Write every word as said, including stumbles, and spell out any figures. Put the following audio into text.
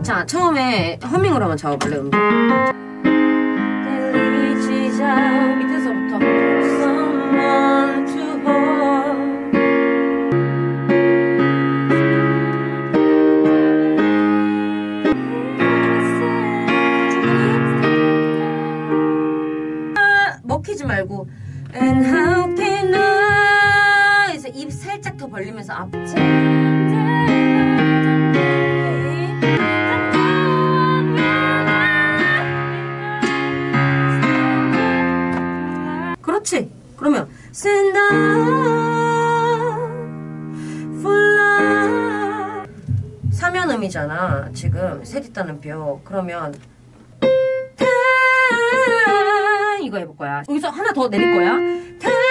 자, 처음에 허밍으로 한번 잡아볼래, 음도. 밑에서부터 Someone to hold. 아, 먹히지 말고 And how can I 그래서 입 살짝 더 벌리면서 앞 그렇지. 그러면 Send out for love 삼연음이잖아 지금 셋 있다는 뼈. 그러면 이거 해볼 거야. 여기서 하나 더 내릴 거야.